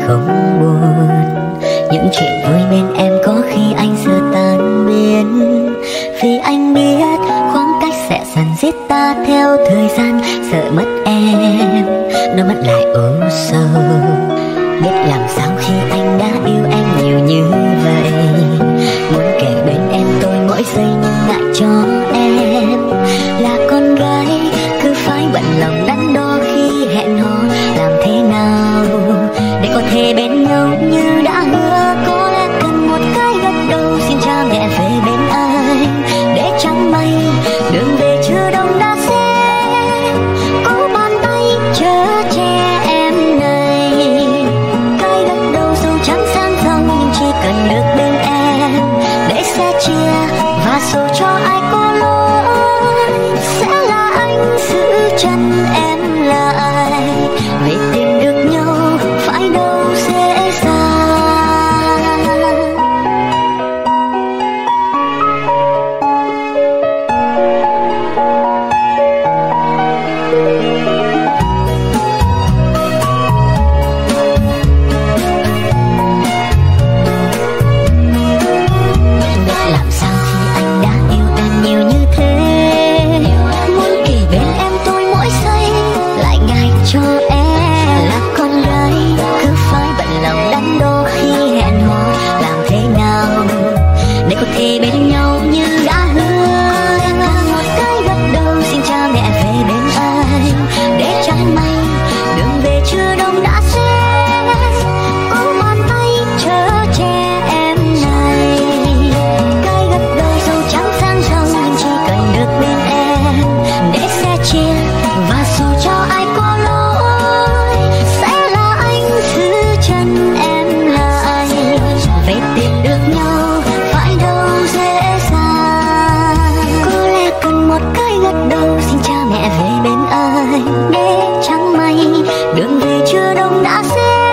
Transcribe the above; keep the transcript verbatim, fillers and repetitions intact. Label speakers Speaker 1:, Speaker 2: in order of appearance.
Speaker 1: không buồn. Những chuyện vui bên em có khi anh giờ tan biến, vì anh biết khoảng cách sẽ dần giết ta theo thời gian. Sợ mất em, nó mất lại ôm sâu. Biết làm sao khi anh đã yêu em nhiều như vậy, muốn kể bên em tôi mỗi giây nhưng ngại cho em là con gái cứ phải bận lòng đắn đo khi hẹn hò. Làm thế nào để có thể bên nhau như đã hứa? Có lẽ cần một cái gật đầu xin cha mẹ về bên anh, để chẳng may đường về chưa đông đã sẽ có bàn tay chở che em này. Cái gật đầu dẫu chẳng sang giàu nhưng chỉ cần được bên em, để sẽ chia và dù cho ai có lỗi sẽ là anh giữ chân em lại. Vì tìm được nhau phải đâu dễ dàng. Làm sao khi anh đã yêu em nhiều như thế, muốn kể bên em tôi mỗi giây lại ngại cho em là con gái cứ phải bận lòng đắn đo khi hẹn hò. Làm thế nào để có thể bên nhau như đã hứa? Cần một cái gật đầu xin cha mẹ về bên anh, để chẳng may đường về chưa đông đã sẽ có bàn tay chở che em này. Cái gật đầu dẫu chẳng sang giàu nhưng chỉ cần được bên em, để sẽ chia và dù cho ai có lỗi sẽ là anh giữ chân em lại. Về tìm được nhau phải đâu dễ dàng, có lẽ cần một cái gật đầu xin cha mẹ về bên anh, để chẳng may đường về chưa đông đã sẽ